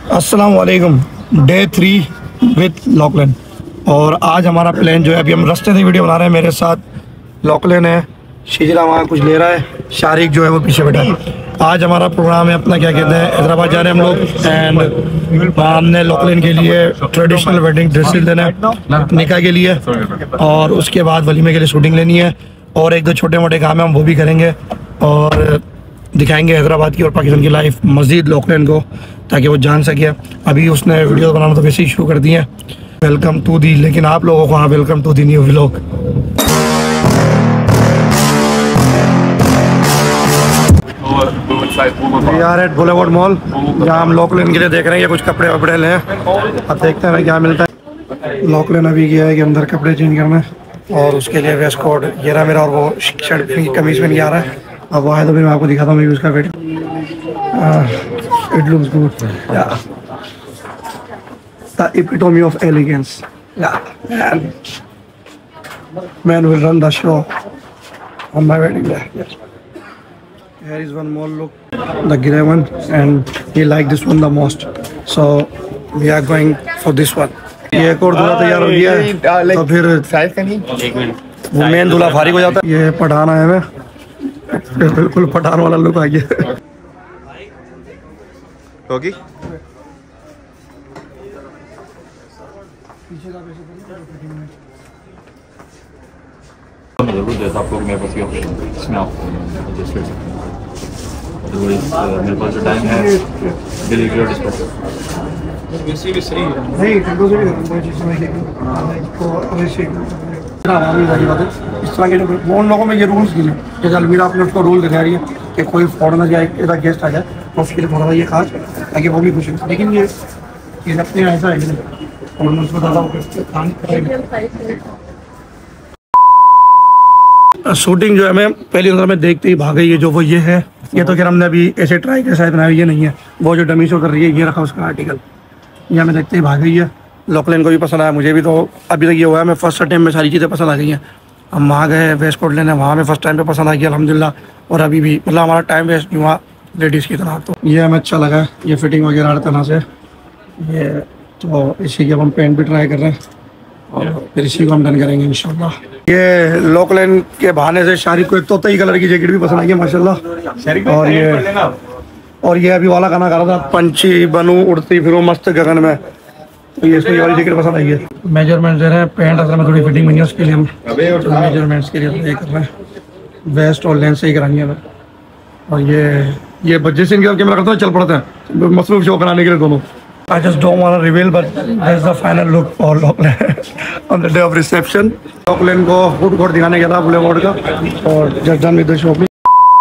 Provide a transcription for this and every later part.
अस्सलाम वालेकुम। Day 3 with Lachlan. और आज हमारा प्लान जो है, अभी हम रास्ते से वीडियो बना रहे हैं। मेरे साथ लॉकलन है, शिजरा वहाँ कुछ ले रहा है, शारिक जो है वो पीछे बैठा है। आज हमारा प्रोग्राम है अपना, क्या कहते हैं, हैदराबाद जा रहे हैं हम लोग। एंड हमने लॉकलन के लिए ट्रेडिशनल वेडिंग ड्रेसेस लेना है निकाह के लिए, और उसके बाद वलीमे के लिए शूटिंग लेनी है, और एक दो छोटे मोटे काम है हम वो भी करेंगे, और दिखाएंगे हैदराबाद की और पाकिस्तान की लाइफ मज़ीद लॉकलन को, ताकि वो जान सके। अभी उसने वीडियो बनाना तो वैसे ही शुरू कर दिए हैं, वेलकम टू दी, लेकिन आप लोगों को हाँ welcome to the new vlog. We are at Boulevard mall, जहाँ हम लॉकलन के लिए देख रहे हैं कुछ कपड़े वपड़े लें। अब देखते हैं क्या मिलता है। लॉकलन अभी गया है कि अंदर कपड़े चेंज करना है, और उसके लिए वेस्ट कोट ये रहा मेरा, और वो शर्ट कमीज में नहीं आ रहा है। अब वो आए तो फिर मैं आपको दिखाता हूँ उसका weight. It looks good, the epitome of elegance, man will run the show on my wedding day. Here is one more look, the grey one, and he liked this one the most, so we are going for this one. ये एक और दूल्हा तैयार हो गया है, तो फिर वो मेन दूल्हा फारिग हो जाता है। ये पठान आया है, बिल्कुल पठान वाला लुक आ गया। होगी आप लोग मेरे पास ये ऑप्शन इसमें आप एडजस्ट कर सकते हैं। मेरे पास जो टाइम है डिलीवरी और डिस्पैच वैसे भी सही है। नहीं टेंपो से भी इस तरह के उन लोगों में ये रूल्स नहीं है। जैसे अलमीरा आपने उसको रूल दिखा रही है कि कोई फॉरनर या इधर गेस्ट आ जाए तो उसके लिए थोड़ा सा ये खास, ताकि वो भी खुश हो। लेकिन ये अपने ऐसा है और उसको ज़्यादा शूटिंग जो है मैं पहली नज़र में देखते ही भाग गई है। जो वो ये है, ये तो खैर हमने अभी ऐसे ट्राई किया, शायद बनाया, ये नहीं है। वो जो डमी शो कर रही है, ये रखा उसका आर्टिकल, ये हमें देखते ही भाग गई है। लॉकलन को भी पसंद आया, मुझे भी। तो अभी तक ये हुआ है मैं फर्स्ट टाइम में सारी चीज़ें पसंद आ गई हैं। हम वहाँ गए वेस्ट कोट लेने, वहाँ में फर्स्ट टाइम पे पसंद आ गया अल्हम्दुलिल्लाह। और अभी भी मतलब हमारा टाइम वेस्ट नहीं हुआ लेडीज़ की तरह। तो ये हमें अच्छा लगा, ये फिटिंग वगैरह हर तरह से। ये तो इसी की अब हम पेंट भी ट्राई कर रहे हैं, और फिर इसी को हम डन करेंगे इंशाल्लाह। ये लॉकलन के बहाने से शारिक को एक तोतई कलर की जैकेट भी पसंद आई है माशाल्लाह। और ये अभी वाला गाना गा रहा था, पंछी बनूं उड़ती फिरूं मस्त गगन में, तो ये इसको ये वाली जैकेट पसंद आई है। मेजरमेंट दे रहे हैं, पेंट असल में थोड़ी फिटिंग बनी है, उसके लिए हम मेजरमेंट्स के लिए ये कर रहे हैं। वेस्ट और लेंस से ही करानी है हमें। और ये बच्चे से इनके कैमरा करते हैं, चल पड़ते हैं मसरूफ शो कराने के लिए दोनों। I just don't want to reveal, but that's the final look for Lachlan on the day of reception. Lachlan को फूड कोर्ट दिखाने गया था बुलेवार्ड का, और just done with the shopping.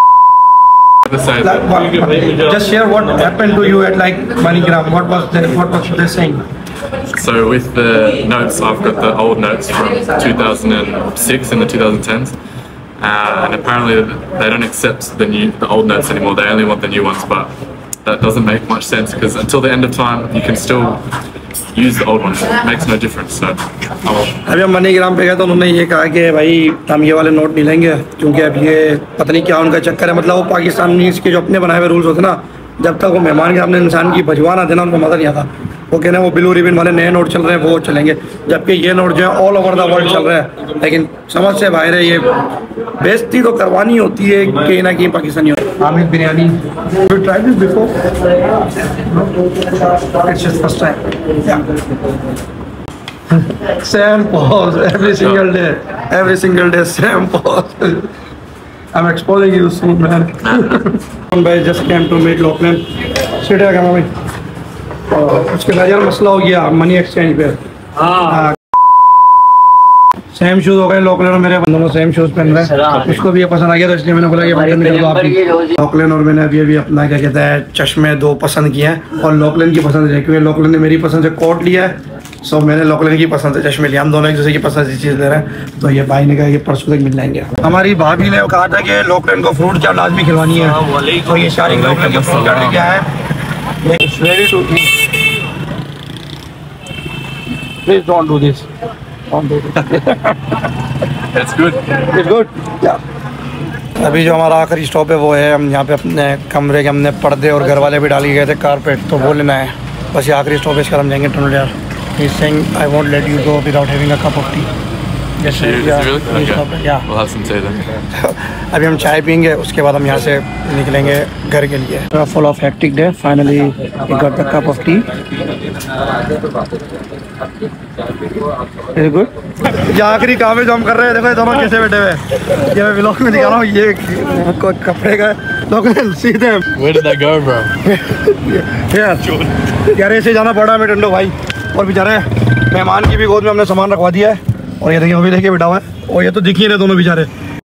Just share what happened to you at like MoneyGram. What was they saying? So with the notes, I've got the old notes from 2006 and the 2010s, and apparently they don't accept the old notes anymore. They only want the new ones, but that doesn't make much sense, because until the end of time you can still use the old ones. It makes no difference. So अभी हम MoneyGram पे गए तो उन्होंने ये कहा कि भाई हम ये वाले नोट नहीं लेंगे, क्योंकि अब ये पता नहीं क्या उनका चक्कर है। मतलब वो पाकिस्तानी के जो अपने बनाए हुए रूल्स होते ना, जब तक वो मेहमान के सामने इंसान की भजवा ना देना, उनको मज़ा नहीं आता। वो कहना वो ब्लू रिबन वाले नए नोट चल रहे हैं, वो चलेंगे, जबकि ये नोट जो है ऑल ओवर द वर्ल्ड चल रहे हैं। लेकिन समझ से बाहर है, ये बेइज्जती तो करवानी होती है कहीं ना कहीं Pakistani. Aamir biryani, you tried this before? It's just first time. Yeah. Same pose every single day, same pose. I'm exposing you soon, man. I just came to meet Lachlan. Sit here, come on. उसके बाद यार मसला हो गया money exchange पे। Same shoes हो गए, लॉकलन और मेरे दोनों सेम शूज पहन रहे हैं। उसको भी ये पसंद आ गया, तो इसलिए मैंने बोला कि भाई लॉकलन और मैंने अभी अपना क्या कहते हैं चश्मे दो पसंद किए हैं, और लॉकलन की पसंद है, क्योंकि लॉकलन ने मेरी पसंद से कोट लिया है, सो मैंने लॉकलन की पसंद से चश्मे लिया। हम दोनों एक दूसरे की पसंद से चीज़ ले रहे हैं। तो ये भाई ने कहा कि परसों तक मिल जाएंगे। हमारी भाभी ने कहा था कि लॉकलन को फ्रूट चाट लाजमी खिलवानी है, तो ये शारिक लॉकलन के फ्रूट चाट लेके आया है। Ready to eat. Please don't do this. Don't do this. It's good. It's good. Yeah. अभी जो हमारा आखिरी स्टॉप है वो है, हम यहाँ पे अपने कमरे के हमने पर्दे और घर वाले भी डाल के गए थे कारपेट, तो वो लेना है। बस ये आखिरी स्टॉपेज कर हम जाएंगे टनल यार। He's saying I won't let you go without having a cup of tea. Yes, sir. Is it really? Okay. Yeah. We'll have some tea then. अभी हम चाय पीएंगे, उसके बाद हम यहाँ से निकलेंगे घर के लिए। Full of hectic day. Finally, we got the cup of tea. Is it good? ये आखिरी काम है जो हम कर रहे हैं। देखो ये दोनों कैसे बैठे हुए हैं। ये मैं व्लॉग में दिखा रहा हूँ। ये कपड़े का लोग सीधे। Where did that go, bro? यार ऐसे जाना पड़ा हमें टंडो भाई। और बेचारे मेहमान की भी गोद में हमने सामान रखवा दिया है। और ये देखिए वो भी देखिए बैठा हुआ है। और ये तो दिख ही रहे दोनों बेचारे।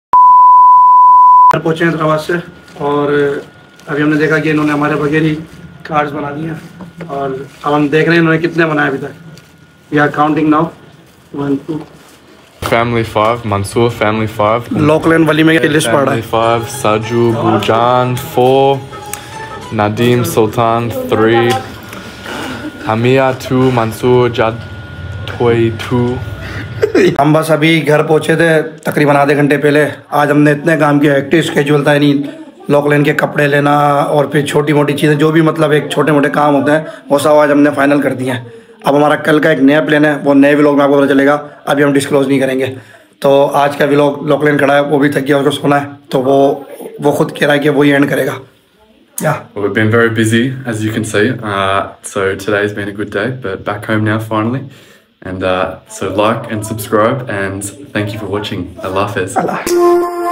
घर पहुँचे हैं हैदराबाद से और अभी हमने देखा कि इन्होंने हमारे बगैर ही कार्ड्स बना दिए हैं। और अब हम देख रहे हैं इन्होंने कितने बनाए अभी तक। We are counting now 1 2 Family 5, Mansoor family 5. Lachlan वाली में लिस्ट पड़ रहा Family है। 5, Saju, Guljan 4, Nadim Sultan 3, Hamia 2, Mansoor Jadtoy 2. हम बस अभी घर पहुंचे थे तकरीबन आधे घंटे पहले। आज हमने इतने काम किया, एक्टिव स्केड्यूल था। नहीं लॉकलैंड के कपड़े लेना और फिर छोटी मोटी चीज़ें जो भी मतलब एक छोटे मोटे काम होते हैं वो सब आज हमने फाइनल कर दिए हैं। अब हमारा कल का एक नया प्लान है, वो नए व्लॉग में आपको पता चलेगा। अभी हम डिस्क्लोज नहीं करेंगे। तो आज का व्लॉग लॉकलैंड खड़ा है, वो भी थक गया, उसको सोना है, तो वो खुद कह रहा है कि वही एंड करेगा। Yeah. Well, we've been very busy, as you can see. So today's been a good day, but back home now finally. And so like and subscribe, and thank you for watching. Allah Hafiz. Allah.